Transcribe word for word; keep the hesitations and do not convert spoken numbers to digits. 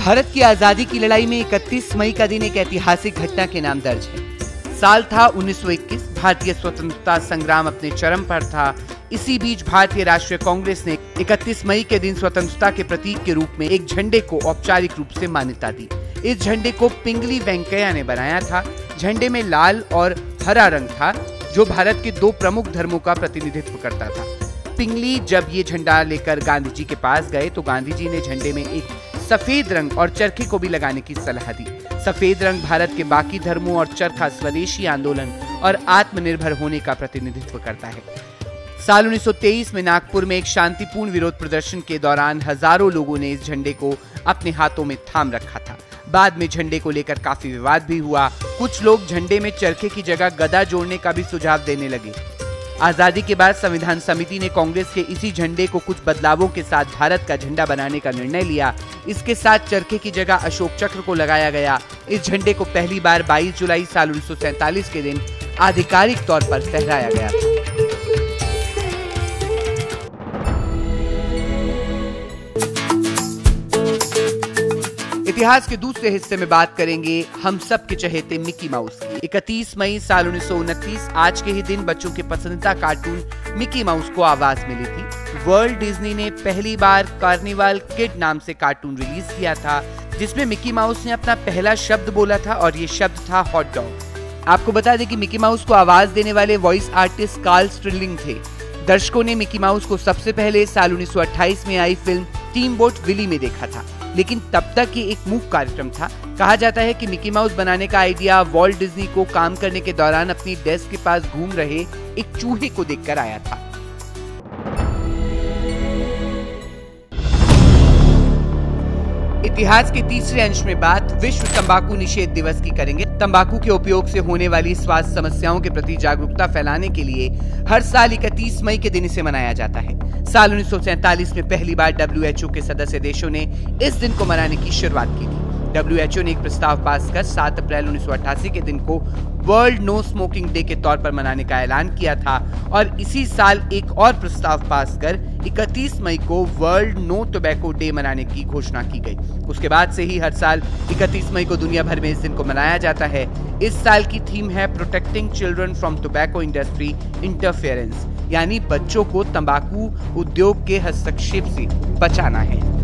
भारत की आजादी की लड़ाई में इकतीस मई का दिन एक ऐतिहासिक घटना के नाम दर्ज है। साल था उन्नीस सौ इक्कीस। भारतीय स्वतंत्रता संग्राम अपने चरम पर था। इसी बीच भारतीय राष्ट्रीय कांग्रेस ने इकतीस मई के दिन स्वतंत्रता के प्रतीक के रूप में एक झंडे को औपचारिक रूप से मान्यता दी। इस झंडे को पिंगली वेंकैया ने बनाया था। झंडे में लाल और हरा रंग था, जो भारत के दो प्रमुख धर्मों का प्रतिनिधित्व करता था। पिंगली जब ये झंडा लेकर गांधी जी के पास गए तो गांधी जी ने झंडे में एक सफेद रंग और चरखे को भी लगाने की सलाह दी। सफेद रंग भारत के बाकी धर्मों और चरखा स्वदेशी आंदोलन और आत्मनिर्भर होने का प्रतिनिधित्व करता है। साल उन्नीस सौ तेईस में नागपुर में एक शांतिपूर्ण विरोध प्रदर्शन के दौरान हजारों लोगों ने इस झंडे को अपने हाथों में थाम रखा था। बाद में झंडे को लेकर काफी विवाद भी हुआ। कुछ लोग झंडे में चरखे की जगह गदा जोड़ने का भी सुझाव देने लगे। आजादी के बाद संविधान समिति ने कांग्रेस के इसी झंडे को कुछ बदलावों के साथ भारत का झंडा बनाने का निर्णय लिया। इसके साथ चरखे की जगह अशोक चक्र को लगाया गया। इस झंडे को पहली बार बाईस जुलाई साल उन्नीस सौ सैंतालीस के दिन आधिकारिक तौर पर फहराया गया था। इतिहास के दूसरे हिस्से में बात करेंगे हम सब के चहेते मिकी माउस की। इकतीस मई साल उन्नीस सौ उनतीस आज के ही दिन बच्चों के पसंदीदा कार्टून मिकी माउस को आवाज मिली थी। वर्ल्ड डिज्नी ने पहली बार कार्निवल किड नाम से कार्टून रिलीज किया था, जिसमें मिकी माउस ने अपना पहला शब्द बोला था और ये शब्द था हॉट डॉग। आपको बता दें कि मिकी माउस को आवाज देने वाले वॉइस आर्टिस्ट कार्ल स्ट्रिलिंग थे। दर्शकों ने मिकी माउस को सबसे पहले साल उन्नीस सौ अट्ठाईस में आई फिल्म टीम बोट विली में देखा था, लेकिन तब तक ये एक मूक कार्यक्रम था। कहा जाता है कि मिकी माउस बनाने का आइडिया वॉल्ट डिज्नी को काम करने के दौरान अपनी डेस्क के पास घूम रहे एक चूहे को देखकर आया था। इतिहास के तीसरे अंश में बात विश्व तंबाकू निषेध दिवस की करेंगे। तंबाकू के उपयोग से होने वाली स्वास्थ्य समस्याओं के प्रति जागरूकता फैलाने के लिए हर साल इकतीस मई के दिन इसे मनाया जाता है। साल उन्नीस सौ सैंतालीस में पहली बार डब्ल्यू एच ओ के सदस्य देशों ने इस दिन को मनाने की शुरुआत की थी। डब्ल्यू एच ओ ने एक प्रस्ताव पास कर सात अप्रैल उन्नीस सौ अट्ठासी के दिन को वर्ल्ड नो स्मोकिंग डे के तौर पर मनाने का ऐलान किया था और इसी साल एक और प्रस्ताव पास कर इकतीस मई को वर्ल्ड नो टोबैको डे मनाने की घोषणा की गई। उसके बाद से ही हर साल इकतीस मई को दुनिया भर में इस दिन को मनाया जाता है। इस साल की थीम है protecting children from tobacco industry interference, यानी बच्चों को तंबाकू उद्योग के हस्तक्षेप से बचाना है।